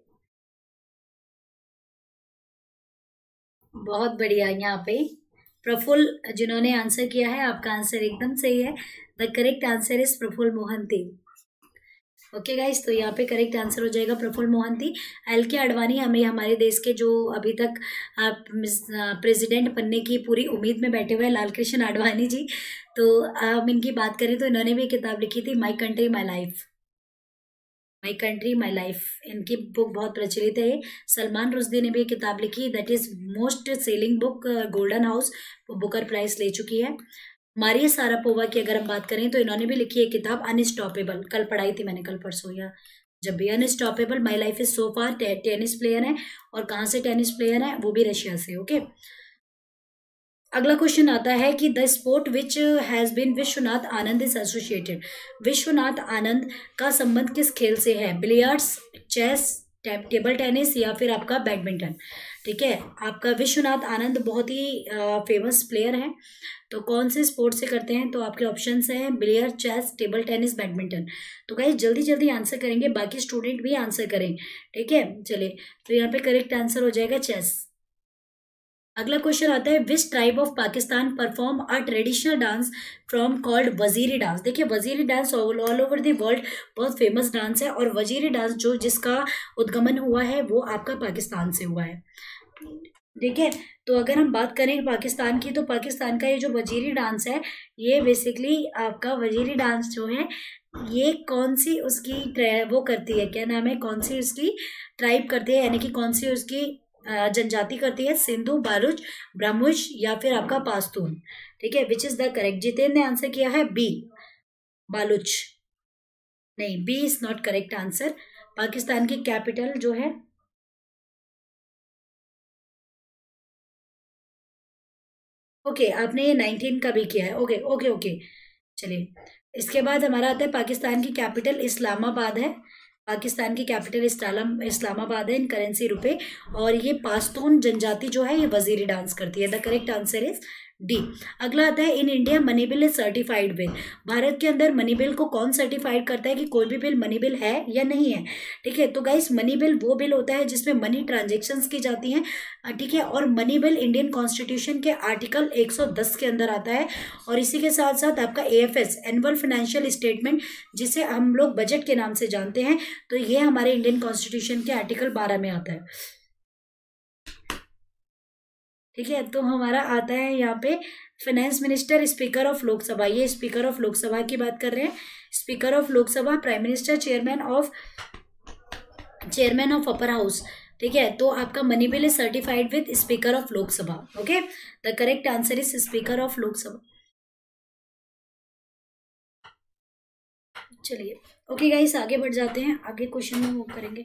बहुत बढ़िया, यहाँ पे प्रफुल्ल जिन्होंने आंसर किया है, आपका आंसर एकदम सही है। The correct answer is Prafulla Mohanty. Okay guys, तो यहाँ पे करेक्ट आंसर हो जाएगा प्रफुल्ल मोहंती। LK आडवाणी हमें हमारे देश के जो अभी तक प्रेसिडेंट बनने की पूरी उम्मीद में बैठे हुए हैं, लाल कृष्ण आडवाणी जी। तो हम इनकी बात करें तो इन्होंने भी किताब लिखी थी my country my life, my country my life, इनकी बुक बहुत प्रचलित है। सलमान रुश्दी ने भी किताब लिखी, that is most selling book, golden house Booker prize ले चुकी है। मारिया सारापोवा की अगर हम बात करें तो इन्होंने भी लिखी है किताब अनस्टॉपेबल, कल पढ़ाई थी मैंने, कल परसों या जब भी। Unstoppable, my life is so far, tennis player है, और कहाँ से टेनिस प्लेयर है, वो भी रशिया से। ओके, अगला क्वेश्चन आता है कि the sport which has been Viswanathan Anand is associated. Viswanathan Anand का संबंध किस खेल से है? बिलियर्ड्स, चेस, टेबल टेनिस या फिर आपका बैडमिंटन। ठीक है, आपका विश्वनाथ आनंद बहुत ही फेमस प्लेयर है। तो कौन से स्पोर्ट से करते हैं, तो आपके ऑप्शंस हैं billiard, chess, table tennis, badminton. तो गाइस जल्दी जल्दी आंसर करेंगे, बाकी स्टूडेंट भी आंसर करें, ठीक है। चलिए, तो यहाँ पे करेक्ट आंसर हो जाएगा चेस। अगला क्वेश्चन आता है, which tribe of Pakistan perform a traditional dance from called Waziri dance. देखिए Waziri dance all over the world बहुत फेमस डांस है, और वजीरी डांस जो जिसका उद्गमन हुआ है वो आपका पाकिस्तान से हुआ है, ठीक है। तो अगर हम बात करें पाकिस्तान की, तो पाकिस्तान का ये जो वजीरी डांस है, ये बेसिकली आपका वजीरी डांस जो है, ये कौन सी उसकी वो करती है, क्या नाम है, कौन सी उसकी ट्राइब करती है, यानी कि कौन सी उसकी जनजाति करती है, सिंधु, बालूच, ब्रह्मुश या फिर आपका पास्तून, ठीक है। Which is the correct, Jitendra ने आंसर किया है बी, बालूच। नहीं, B is not correct answer. Pakistan की कैपिटल जो है, ओके आपने ये 19 का भी किया है, ओके ओके ओके। चलिए, इसके बाद हमारा आता है पाकिस्तान की कैपिटल इस्लामाबाद है। पाकिस्तान की कैपिटल इस्लामाबाद है इन करेंसी रुपए, और ये पास्तून जनजाति जो है ये वजीरी डांस करती है। The correct answer is D. अगला आता है, in India money bill is certified with. Bharat के अंदर मनी बिल को कौन सर्टिफाइड करता है कि कोई भी बिल मनी बिल है या नहीं है, ठीक है। तो गाइस मनी बिल वो बिल होता है जिसमें मनी ट्रांजेक्शन्स की जाती हैं, ठीक है। और मनी बिल इंडियन कॉन्स्टिट्यूशन के आर्टिकल 110 के अंदर आता है। और इसी के साथ साथ आपका AFS एनुअल फाइनेंशियल स्टेटमेंट, जिसे हम लोग बजट के नाम से जानते हैं, तो ये हमारे इंडियन कॉन्स्टिट्यूशन के आर्टिकल 12 में आता है, ठीक है। तो हमारा आता है यहाँ पे finance minister, speaker of Lok Sabha, ये स्पीकर ऑफ लोकसभा की बात कर रहे हैं। Speaker of Lok Sabha, prime minister, chairman of upper house, ठीक है। तो आपका money bill is certified with speaker of Lok Sabha, okay. The correct answer is speaker of Lok Sabha. चलिए, ओके गाइस आगे बढ़ जाते हैं, आगे क्वेश्चन में मूव करेंगे।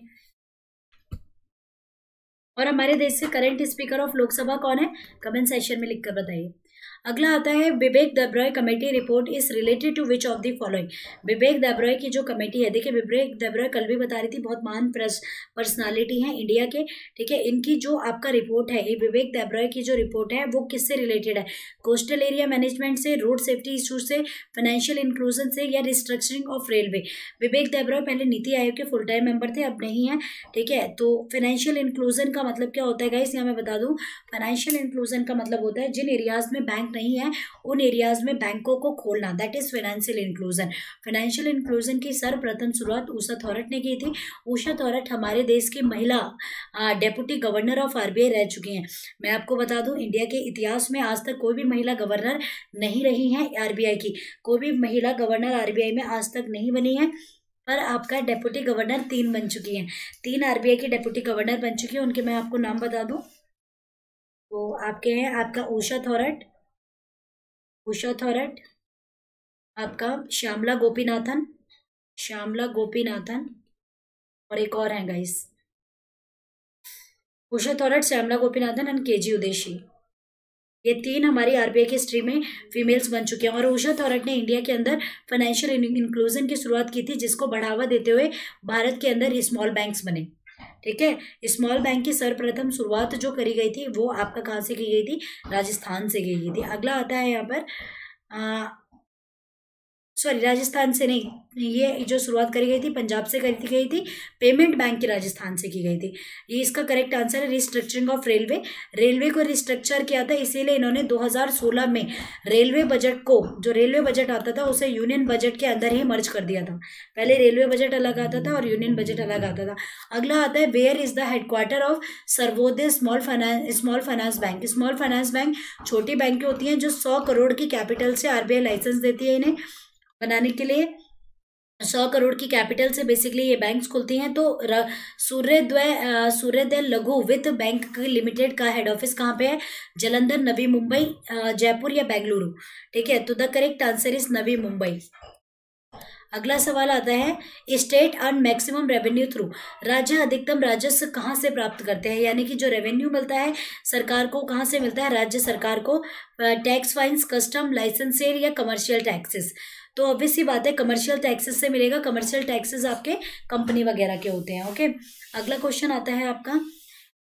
और हमारे देश से करंट स्पीकर ऑफ लोकसभा कौन है, कमेंट सेक्शन में लिखकर बताइए। अगला आता है, Vivek Debroy committee report is related to which of the following. Vivek Debroy की जो कमेटी है, देखिए विवेक देब्रॉय कल भी बता रही थी, बहुत महान पर्सनालिटी है इंडिया के, ठीक है। इनकी जो आपका रिपोर्ट है, ये विवेक देब्रॉय की जो रिपोर्ट है वो किससे रिलेटेड है, कोस्टल एरिया मैनेजमेंट से, रोड सेफ्टी इशू से, फाइनेंशियल इंक्लूजन से, या restructuring of railway. Vivek Debroy पहले नीति आयोग के फुल टाइम मेंबर थे, अब नहीं है, ठीक है। तो फाइनेंशियल इंक्लूजन का मतलब क्या होता है गाइस, यहाँ मैं बता दूं, फाइनेंशियल इंक्लूजन का मतलब होता है जिन एरियाज में बैंक नहीं है उन एरियाज में बैंकों को खोलना, that is financial inclusion. Financial inclusion की सर्वप्रथम शुरुआत उषा थोरट ने की थी। उषा थोरट हमारे देश की महिला डेप्यूटी गवर्नर ऑफ RBI रह चुकी हैं। मैं आपको बता दूं, इंडिया के इतिहास में आज तक कोई भी महिला गवर्नर नहीं रही है RBI की, कोई भी महिला गवर्नर RBI में आज तक नहीं बनी है। पर आपका डेप्यूटी गवर्नर 3 बन चुकी हैं, 3 RBI की डेप्यूटी गवर्नर बन चुकी है। उनके मैं आपको नाम बता दूं, तो आपके हैं आपका उषा थोरट, आपका श्यामला गोपीनाथन, और एक और है guys, Usha Thorat, Shyamala Gopinathan and KG Udeshi. ये 3 हमारी RBI की हिस्ट्री में फीमेल्स बन चुके हैं। और उषा थोरट ने इंडिया के अंदर फाइनेंशियल इंक्लूजन की शुरुआत की थी, जिसको बढ़ावा देते हुए भारत के अंदर स्मॉल बैंक्स बने, ठीक है। स्मॉल बैंक की सर्वप्रथम शुरुआत जो करी गई थी वो आपका कहाँ से की गई थी, राजस्थान से की गई थी। अगला आता है यहाँ पर सॉरी राजस्थान से नहीं, ये जो शुरुआत करी गई थी पंजाब से करी गई थी, पेमेंट बैंक की राजस्थान से की गई थी। ये इसका करेक्ट आंसर है रिस्ट्रक्चरिंग ऑफ रेलवे को रिस्ट्रक्चर किया था, इसीलिए इन्होंने 2016 में रेलवे बजट को, जो रेलवे बजट आता था उसे यूनियन बजट के अंदर ही मर्ज कर दिया था। पहले रेलवे बजट अलग आता था और यूनियन बजट अलग आता था। अगला आता है, where is the headquarter of Sarvodaya small finance bank. Small finance bank छोटी बैंकें होती हैं जो 100 करोड़ की कैपिटल से RBI लाइसेंस देती है इन्हें बनाने के लिए। 100 करोड़ की कैपिटल से बेसिकली ये बैंक्स खुलती हैं। तो सूर्योदय लघु वित्त बैंक लिमिटेड का हेड ऑफिस कहाँ पे है, जलंधर, नवी मुंबई, जयपुर या बेंगलुरु, ठीक है। तो the correct answer is Navi Mumbai. अगला सवाल आता है, state earn maximum revenue through. राज्य अधिकतम राजस्व कहाँ से प्राप्त करते हैं, यानी कि जो रेवेन्यू मिलता है सरकार को कहाँ से मिलता है, राज्य सरकार को, tax, fines, custom, license sale या कमर्शियल टैक्सेस। तो ऑब्वियस सी बात है कमर्शियल टैक्सेस से मिलेगा, कमर्शियल टैक्सेस आपके कंपनी वगैरह के होते हैं, ओके। अगला क्वेश्चन आता है आपका,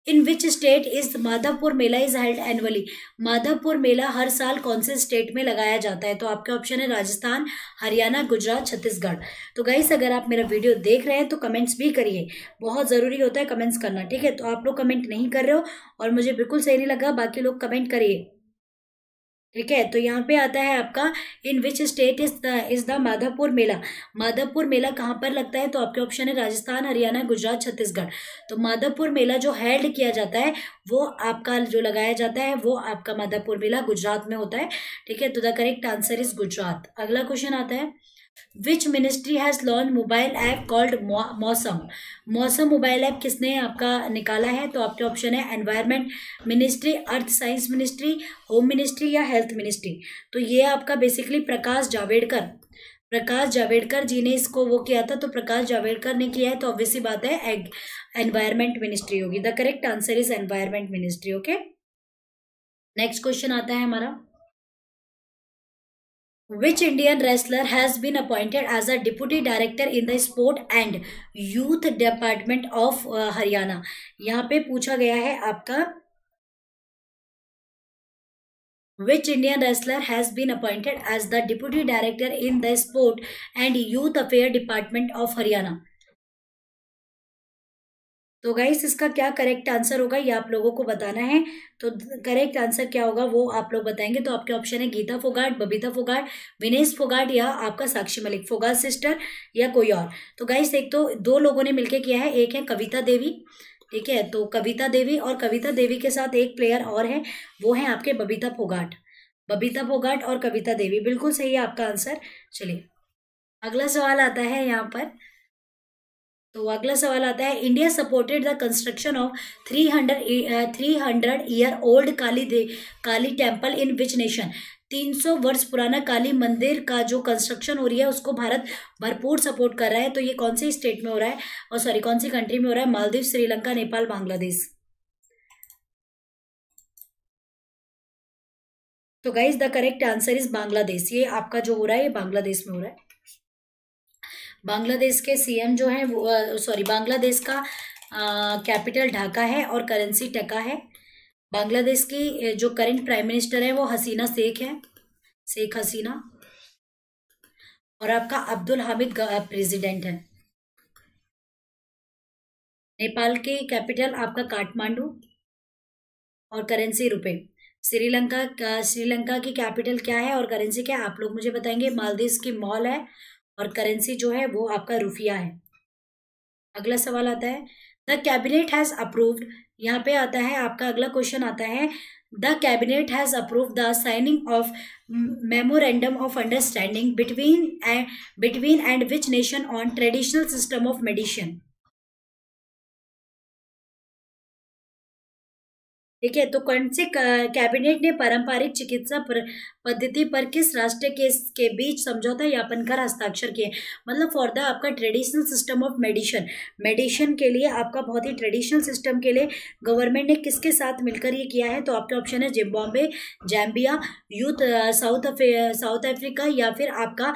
in which state is Madhavpur Mela is held annually? Madhavpur Mela हर साल कौन से स्टेट में लगाया जाता है? तो आपके ऑप्शन है राजस्थान, हरियाणा, गुजरात, छत्तीसगढ़। तो गाइस अगर आप मेरा वीडियो देख रहे हैं तो कमेंट्स भी करिए, बहुत ज़रूरी होता है कमेंट्स करना, ठीक है। तो आप लोग कमेंट नहीं कर रहे हो और मुझे बिल्कुल सही नहीं लगा, बाकी लोग कमेंट करिए, ठीक है। तो यहाँ पे आता है आपका in which state is the Madhavpur Mela? Madhavpur Mela कहाँ पर लगता है? तो आपके ऑप्शन है राजस्थान, हरियाणा, गुजरात, छत्तीसगढ़। तो माधवपुर मेला जो हेल्ड किया जाता है वो आपका जो लगाया जाता है वो आपका माधवपुर मेला गुजरात में होता है, ठीक है। तो the correct answer is Gujarat. अगला क्वेश्चन आता है which ministry has launch mobile app called Mausam? Mausam mobile app किसने आपका निकाला है? तो आपके ऑप्शन है environment ministry, earth science ministry, home ministry या हेल्थ मिनिस्ट्री। तो ये आपका बेसिकली प्रकाश जावड़ेकर जी ने इसको वो किया था, तो प्रकाश जावड़ेकर ने किया है, तो ऑब्वियसली बात है एनवायरमेंट मिनिस्ट्री होगी। The correct answer is environment ministry, okay. Next question आता है हमारा Which Indian wrestler has been appointed as a deputy director in the sport and youth department of Haryana? यहाँ पे पूछा गया है आपका Which Indian wrestler has been appointed as the deputy director in the sport and youth affair department of Haryana? तो guys इसका क्या correct answer होगा ये आप लोगों को बताना है। तो करेक्ट आंसर क्या होगा वो आप लोग बताएंगे। तो आपके ऑप्शन है गीता फोगाट, बबीता फोगाट, विनेश फोगाट या आपका साक्षी मलिक, फोगाट सिस्टर या कोई और। तो गाइस एक तो दो लोगों ने मिलकर किया है, एक है कविता देवी, ठीक है। तो कविता देवी और कविता देवी के साथ एक प्लेयर और है, वो है आपके बबीता फोगाट। बबीता फोगाट और कविता देवी, बिल्कुल सही है आपका आंसर। चलिए अगला सवाल आता है यहाँ पर। तो अगला सवाल आता है India supported the construction of 300 year old Kali temple in which nation? 300 वर्ष पुराना काली मंदिर का जो कंस्ट्रक्शन हो रही है उसको भारत भरपूर सपोर्ट कर रहा है। तो ये कौन से स्टेट में हो रहा है और सॉरी कौन सी कंट्री में हो रहा है? मालदीव, श्रीलंका, नेपाल, बांग्लादेश। तो guys the correct answer is Bangladesh. ये आपका जो हो रहा है ये बांग्लादेश में हो रहा है। बांग्लादेश के सीएम जो है वो सॉरी बांग्लादेश का कैपिटल ढाका है और करेंसी टका है। बांग्लादेश की जो करंट प्राइम मिनिस्टर है वो हसीना शेख है, शेख हसीना, और आपका अब्दुल हामिद प्रेसिडेंट है। नेपाल की कैपिटल आपका काठमांडू और करेंसी रुपए। श्रीलंका की कैपिटल क्या है और करेंसी क्या है आप लोग मुझे बताएंगे। मालदीव की मॉल है और करेंसी जो है वो आपका रुपया है। अगला सवाल आता है द कैबिनेट हैज अप्रूव्ड, यहाँ पे आता है आपका अगला क्वेश्चन आता है the cabinet has approved the signing of memorandum of understanding between and which nation on traditional system of medicine? ठीक है। तो कौन से कैबिनेट ने पारंपरिक चिकित्सा पद्धति पर किस राष्ट्र के बीच समझौता ज्ञापन कर हस्ताक्षर किए? मतलब फॉर द आपका ट्रेडिशनल सिस्टम ऑफ मेडिसिन के लिए आपका बहुत ही ट्रेडिशनल सिस्टम के लिए गवर्नमेंट ने किसके साथ मिलकर ये किया है? तो आपके ऑप्शन है जिम्बाब्वे, जैम्बिया, साउथ अफ्रीका या फिर आपका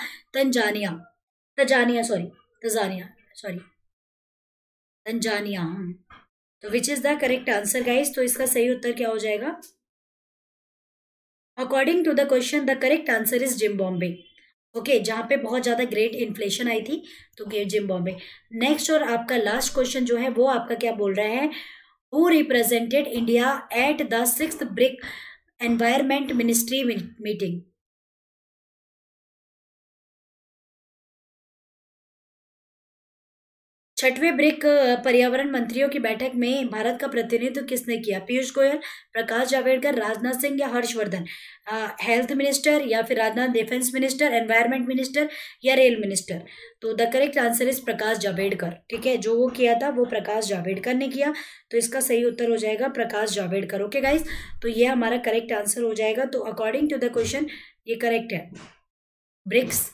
तंजानिया। तो which is the correct answer guys? तो इसका सही उत्तर क्या हो जाएगा? According to the question the correct answer is Zimbabwe, okay, जहां पे बहुत ज्यादा ग्रेट इन्फ्लेशन आई थी, तो जिम्बाब्वे। नेक्स्ट और आपका लास्ट क्वेश्चन जो है वो आपका क्या बोल रहा है? Who represented India at the 6th BRIC environment ministry meeting? छठवें ब्रिक पर्यावरण मंत्रियों की बैठक में भारत का प्रतिनिधित्व किसने किया? पीयूष गोयल, प्रकाश जावड़ेकर, राजनाथ सिंह या हर्षवर्धन? हेल्थ मिनिस्टर या फिर Rajnath defence minister, environment minister या रेल मिनिस्टर? तो the correct answer is Prakash Javadekar, ठीक है। जो वो किया था वो प्रकाश जावड़ेकर ने किया, तो इसका सही उत्तर हो जाएगा प्रकाश जावड़ेकर, ओके गाइस। तो ये हमारा करेक्ट आंसर हो जाएगा। तो अकॉर्डिंग टू द क्वेश्चन ये करेक्ट है ब्रिक्स।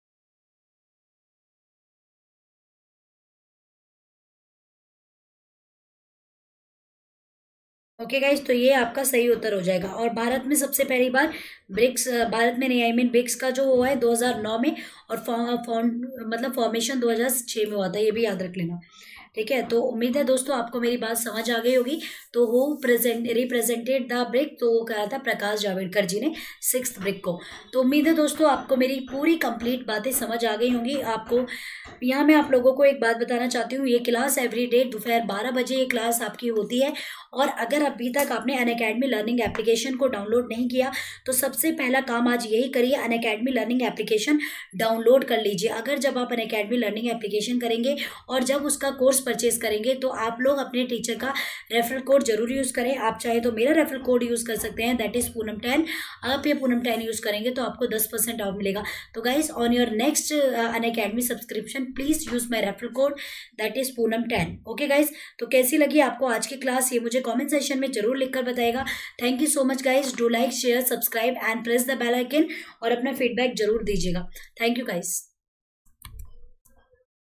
ओके गाइज, तो ये आपका सही उत्तर हो जाएगा। और भारत में सबसे पहली बार ब्रिक्स भारत में नहीं, आई मीन ब्रिक्स का जो हुआ है 2009 में और मतलब फॉर्मेशन 2006 में हुआ था, ये भी याद रख लेना। ठीक है, तो उम्मीद है दोस्तों आपको मेरी बात समझ आ गई होगी। तो वो रिप्रेजेंटेड द ब्रिक, तो वो कहा था प्रकाश जावड़ेकर जी ने 6th ब्रिक को। तो उम्मीद है दोस्तों आपको मेरी पूरी कंप्लीट बातें समझ आ गई होंगी। आपको यहाँ मैं आप लोगों को एक बात बताना चाहती हूँ, ये क्लास एवरीडे दोपहर 12 बजे ये क्लास आपकी होती है। और अगर अभी तक आपने अनअकैडमी लर्निंग एप्लीकेशन को डाउनलोड नहीं किया तो सबसे पहला काम आज यही करिए, अनअकैडमी लर्निंग एप्लीकेशन डाउनलोड कर लीजिए। अगर जब आप अनअकैडमी लर्निंग एप्लीकेशन करेंगे और जब उसका कोर्स परचेज करेंगे तो आप लोग अपने टीचर का रेफरल कोड जरूर यूज़ करें। आप चाहे तो मेरा रेफरल कोड यूज़ कर सकते हैं, दैट इज़ पूनम 10। आप ये पूनम 10 यूज़ करेंगे तो आपको 10% ऑफ मिलेगा। तो guys on your next Unacademy subscription please use my referral code, that is Poonam 10। Okay guys, तो कैसी लगी आपको आज की क्लास ये मुझे कमेंट सेक्शन में जरूर लिखकर बताएगा। Thank you so much guys, do like share subscribe and press the bell icon और अपना फीडबैक जरूर दीजिएगा। Thank you guys.